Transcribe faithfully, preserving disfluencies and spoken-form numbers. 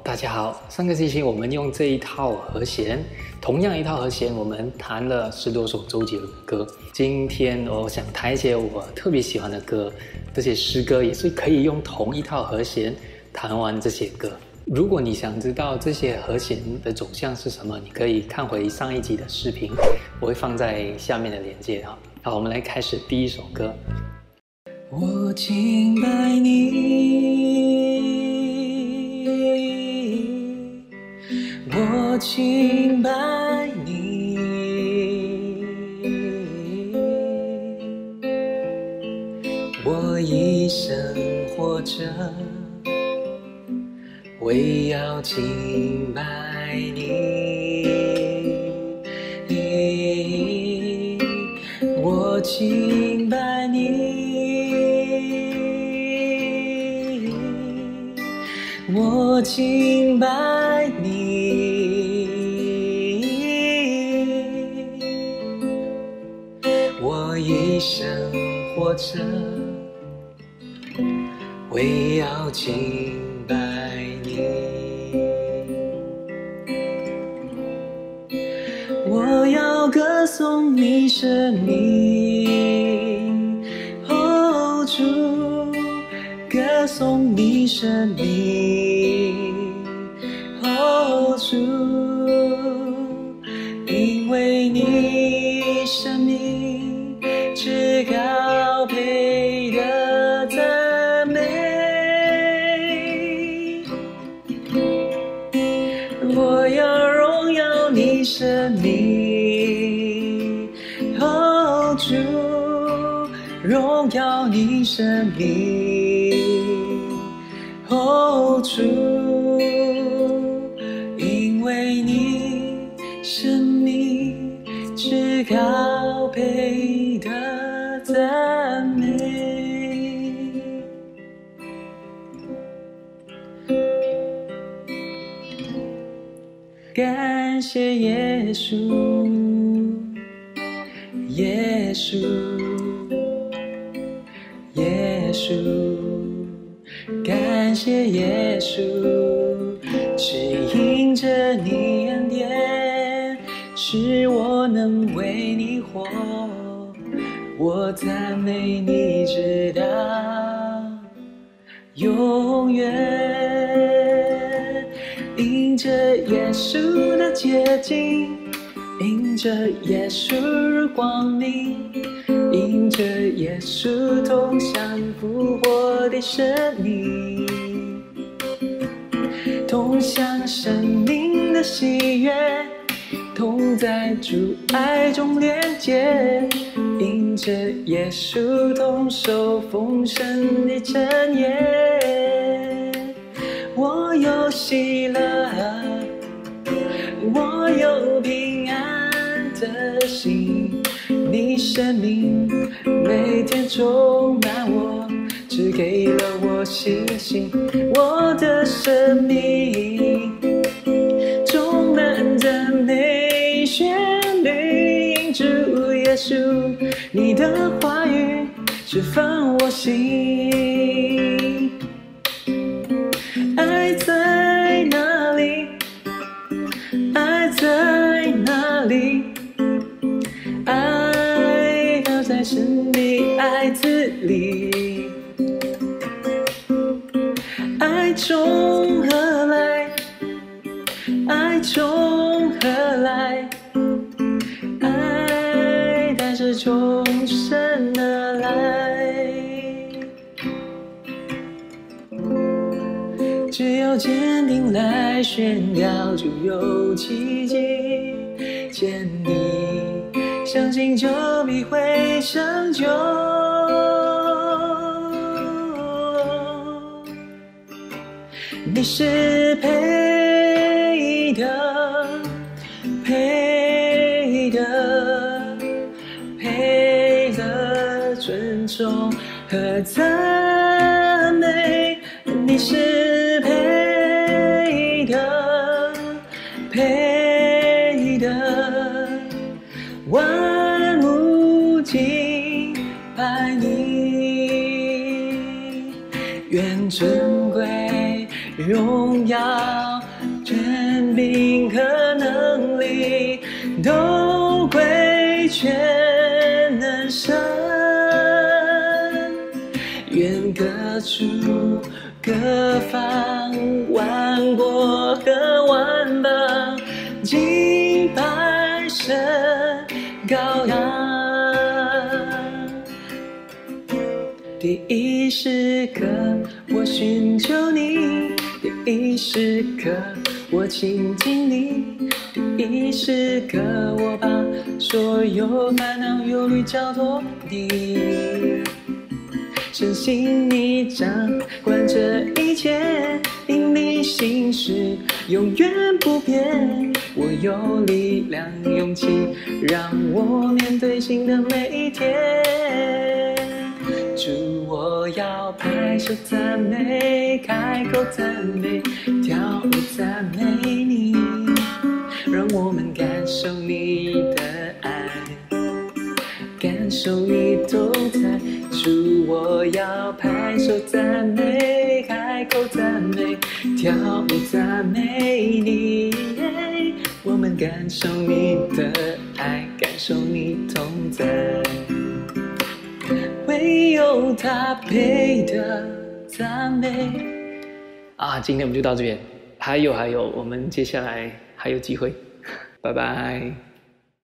大家好，上个星期我们用这一套和弦，同样一套和弦，我们弹了十多首周杰伦的歌。今天我想弹一些我特别喜欢的歌，这些诗歌也是可以用同一套和弦弹完这些歌。如果你想知道这些和弦的走向是什么，你可以看回上一集的视频，我会放在下面的链接哈。好，我们来开始第一首歌。我敬拜你，我敬拜你，我一生活着，为要敬拜你，我敬拜你，我敬拜你，我一生活着，为要敬拜你。我要歌颂你生命，哦主，歌颂你生命，哦主，因为你生命至高配的赞美，我要荣耀你生命，哦主，荣耀你生命，哦主，因为你生命至高配的赞美。感谢耶稣，耶稣，耶稣，感谢耶稣，指引着你恩典，使我能为你活，我赞美你直到永远，因着耶稣的洁净，因着耶稣光明，因着耶稣同享复活的生命，同享生命的喜悦，同在主爱中连结，因着耶稣同受丰盛的真言，我有喜乐，我有平安的心，你生命每天充满我，只给了我信心，我的生命充满赞美旋律，因主耶稣，你的话语释放我心，爱在哪里？爱在哪里？爱靠在神的爱子里，爱从何来？爱从何来？爱它是从神而来，只有坚定来宣告，就有奇迹。见你，相信就必会成就。你是配的，配的，配的尊重和赞美。你是配的，配的，万物敬拜你，愿尊贵荣耀各方万国和万邦敬拜神羔羊。第一时刻我寻求你，第一时刻我亲近你，第一时刻我把所有烦恼忧虑交托你。深信你掌管这一切，因你心事永远不变。我有力量勇气，让我面对新的每一天。主，我要拍手赞美，开口赞美，跳舞赞美你，让我们感受你的爱，感受你同在。主，我要拍手赞美，开口赞美，跳舞赞美你，我们感受你的爱，感受你同在。唯有他配的赞美。啊，今天我们就到这边，还有还有，我们接下来还有机会，拜拜。